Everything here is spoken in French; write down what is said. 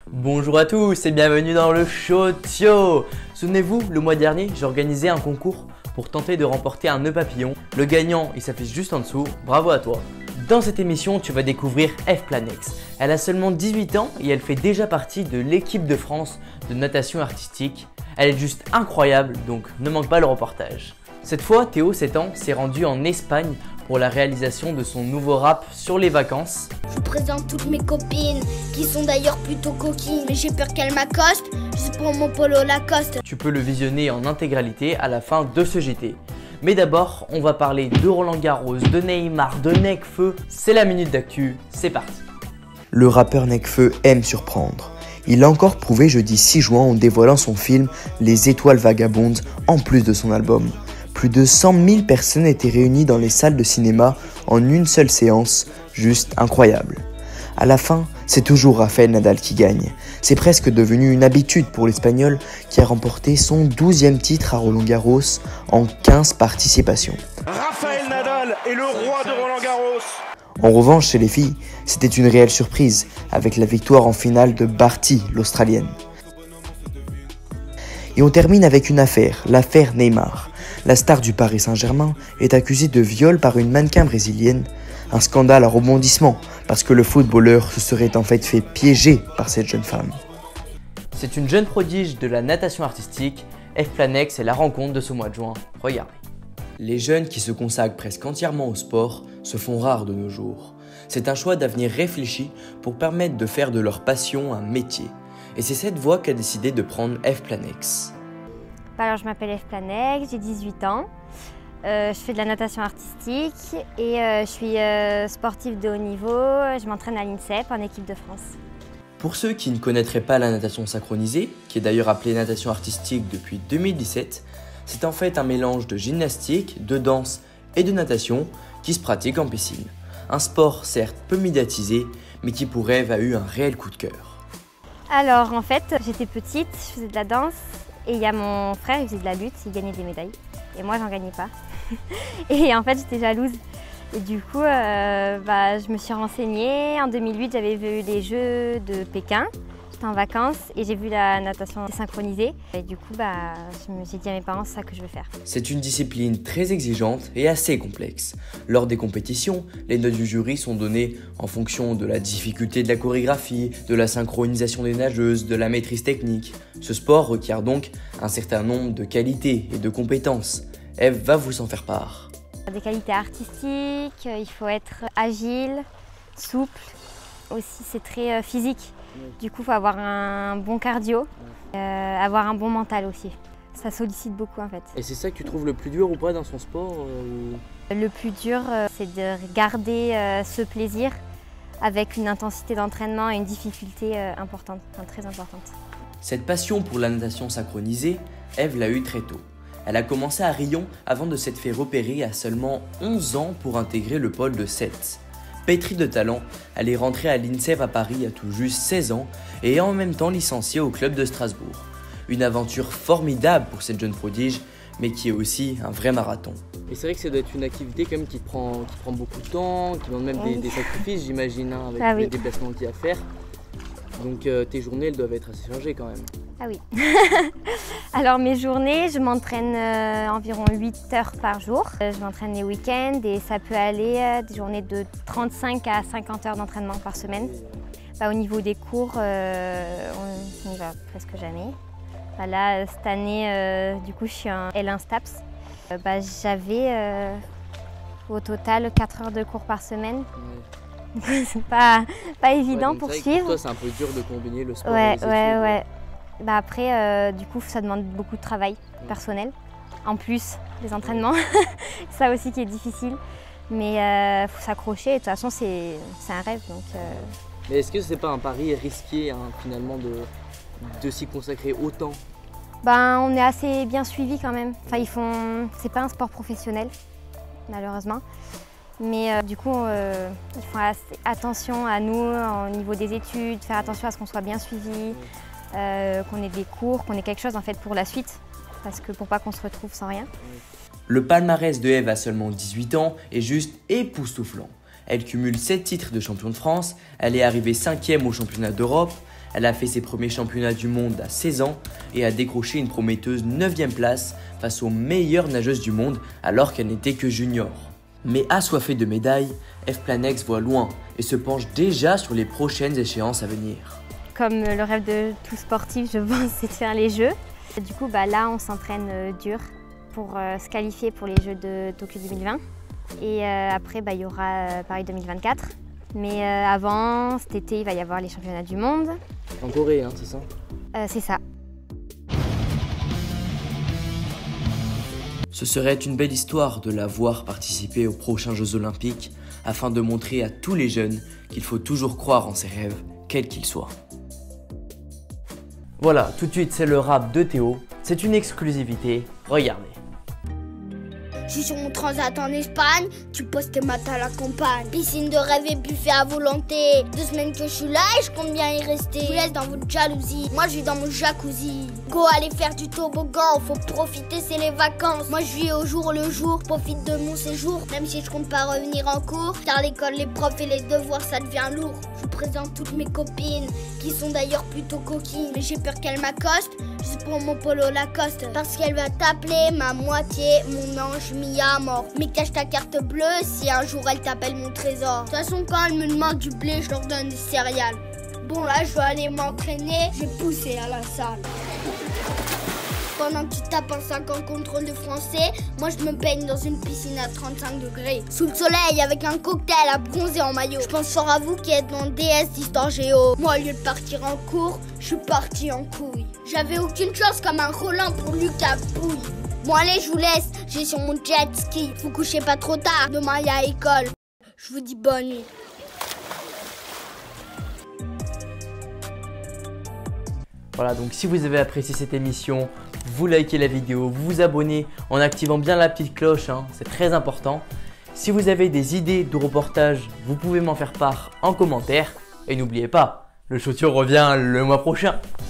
Bonjour à tous et bienvenue dans le show Tio. Souvenez-vous, le mois dernier, j'ai organisé un concours pour tenter de remporter un nœud papillon. Le gagnant, il s'affiche juste en dessous, bravo à toi. Dans cette émission, tu vas découvrir F-Planex. Elle a seulement 18 ans et elle fait déjà partie de l'équipe de France de natation artistique. Elle est juste incroyable, donc ne manque pas le reportage. Cette fois, Théo, 7 ans, s'est rendu en Espagne pour la réalisation de son nouveau rap sur les vacances. Je vous présente toutes mes copines, qui sont d'ailleurs plutôt coquines. Mais j'ai peur qu'elles m'accostent, juste pour mon polo Lacoste. Tu peux le visionner en intégralité à la fin de ce JT. Mais d'abord, on va parler de Roland-Garros, de Neymar, de Nekfeu. C'est la minute d'actu, c'est parti. Le rappeur Nekfeu aime surprendre. Il l'a encore prouvé jeudi 6 juin en dévoilant son film Les Étoiles Vagabondes en plus de son album. Plus de 100 000 personnes étaient réunies dans les salles de cinéma en une seule séance, juste incroyable. À la fin, c'est toujours Rafael Nadal qui gagne. C'est presque devenu une habitude pour l'Espagnol qui a remporté son 12e titre à Roland-Garros en 15 participations. Rafael Nadal est le roi de Roland-Garros. En revanche, chez les filles, c'était une réelle surprise avec la victoire en finale de Barty, l'Australienne. Et on termine avec une affaire, l'affaire Neymar. La star du Paris Saint-Germain est accusée de viol par une mannequin brésilienne. Un scandale à rebondissement parce que le footballeur se serait en fait piéger par cette jeune femme. C'est une jeune prodige de la natation artistique. F-Planex est la rencontre de ce mois de juin. Regardez. Les jeunes qui se consacrent presque entièrement au sport se font rares de nos jours. C'est un choix d'avenir réfléchi pour permettre de faire de leur passion un métier. Et c'est cette voie qu'a décidé de prendre F-Planex. Alors, je m'appelle F-Planex, j'ai 18 ans. Je fais de la natation artistique et je suis sportive de haut niveau. Je m'entraîne à l'INSEP en équipe de France. Pour ceux qui ne connaîtraient pas la natation synchronisée, qui est d'ailleurs appelée natation artistique depuis 2017, c'est en fait un mélange de gymnastique, de danse et de natation qui se pratique en piscine. Un sport certes peu médiatisé, mais qui pour Eve a eu un réel coup de cœur. Alors en fait, j'étais petite, je faisais de la danse et il y a mon frère, il faisait de la lutte, il gagnait des médailles. Et moi, j'en gagnais pas. Et en fait, j'étais jalouse. Et du coup, je me suis renseignée. En 2008, j'avais vu les Jeux de Pékin. J'étais en vacances et j'ai vu la natation synchronisée. Et du coup, je me suis dit à mes parents, c'est ça que je veux faire. C'est une discipline très exigeante et assez complexe. Lors des compétitions, les notes du jury sont données en fonction de la difficulté de la chorégraphie, de la synchronisation des nageuses, de la maîtrise technique. Ce sport requiert donc un certain nombre de qualités et de compétences. Eve va vous en faire part. Des qualités artistiques, il faut être agile, souple. Aussi, c'est très physique. Du coup, il faut avoir un bon cardio, avoir un bon mental aussi. Ça sollicite beaucoup en fait. Et c'est ça que tu trouves le plus dur ou pas dans son sport Le plus dur, c'est de garder ce plaisir avec une intensité d'entraînement et une difficulté importante, très importante. Cette passion pour la natation synchronisée, Eve l'a eue très tôt. Elle a commencé à Rion avant de s'être fait repérer à seulement 11 ans pour intégrer le pôle de Sète. Pétrie de talent, elle est rentrée à l'INSEP à Paris à tout juste 16 ans et est en même temps licenciée au club de Strasbourg. Une aventure formidable pour cette jeune prodige, mais qui est aussi un vrai marathon. Et c'est vrai que ça doit être une activité quand même qui prend beaucoup de temps, qui demande même des sacrifices, j'imagine, avec les déplacements qu'il y a à faire. Donc tes journées, elles doivent être assez chargées quand même. Ah oui. Alors mes journées, je m'entraîne environ 8 heures par jour. Je m'entraîne les week-ends et ça peut aller des journées de 35 à 50 heures d'entraînement par semaine. Au niveau des cours, on n'y va presque jamais. Là, cette année, du coup, je suis en L1 STAPS. J'avais au total 4 heures de cours par semaine. C'est pas évident pour suivre. Pour toi, c'est un peu dur de combiner le sport et les études. Ouais. Après, du coup, ça demande beaucoup de travail personnel. En plus, les entraînements, ça aussi qui est difficile. Mais faut s'accrocher. De toute façon, c'est un rêve. Donc, Mais est-ce que c'est pas un pari risqué finalement de s'y consacrer autant? On est assez bien suivis quand même. C'est pas un sport professionnel, malheureusement. Mais du coup, ils font attention à nous au niveau des études, faire attention à ce qu'on soit bien suivi, qu'on ait des cours, qu'on ait quelque chose en fait pour la suite, parce que pour pas qu'on se retrouve sans rien. Le palmarès de Eve à seulement 18 ans est juste époustouflant. Elle cumule 7 titres de champion de France, elle est arrivée 5e au championnat d'Europe, Elle a fait ses premiers championnats du monde à 16 ans et a décroché une prometteuse 9e place face aux meilleures nageuses du monde alors qu'elle n'était que junior. Mais assoiffée de médailles, F-Planex voit loin et se penche déjà sur les prochaines échéances à venir. Comme le rêve de tout sportif, je pense, c'est de faire les Jeux. Du coup, là, on s'entraîne dur pour se qualifier pour les Jeux de Tokyo 2020. Et après, il y aura Paris 2024. Mais avant, cet été, il va y avoir les championnats du monde. En Corée, hein, c'est ça? C'est ça. Ce serait une belle histoire de la voir participer aux prochains Jeux Olympiques afin de montrer à tous les jeunes qu'il faut toujours croire en ses rêves, quels qu'ils soient. Voilà, tout de suite c'est le rap de Théo, c'est une exclusivité, regardez. Je suis sur mon transat en Espagne, tu poses tes maths à la campagne. Piscine de rêve et buffet à volonté. 2 semaines que je suis là et je compte bien y rester. Je vous laisse dans votre jalousie, moi je vis dans mon jacuzzi. Go aller faire du toboggan, faut profiter c'est les vacances. Moi je vis au jour le jour, profite de mon séjour. Même si je compte pas revenir en cours, car l'école, les profs et les devoirs ça devient lourd. Je vous présente toutes mes copines, qui sont d'ailleurs plutôt coquines. Mais j'ai peur qu'elle m'accoste, juste pour mon polo Lacoste. Parce qu'elle va t'appeler ma moitié, mon ange mi-amour. Mais cache ta carte bleue si un jour elle t'appelle mon trésor. De toute façon quand elle me demande du blé, je leur donne des céréales. Bon là je vais aller m'entraîner, je vais pousser à la salle. Pendant que tu tapes un 5 en contrôle de français, moi je me baigne dans une piscine à 35 degrés. Sous le soleil avec un cocktail à bronzer en maillot. Je pense fort à vous qui êtes dans DS d'histoire géo. Moi au lieu de partir en cours, je suis parti en couille. J'avais aucune chance comme un Roland pour Lucas Pouille. Bon allez je vous laisse, j'ai sur mon jet ski. Vous couchez pas trop tard, demain il y a école. Je vous dis bonne nuit. Voilà, donc si vous avez apprécié cette émission, vous likez la vidéo, vous vous abonnez en activant bien la petite cloche, c'est très important. Si vous avez des idées de reportages, vous pouvez m'en faire part en commentaire. Et n'oubliez pas, le Shotio revient le mois prochain.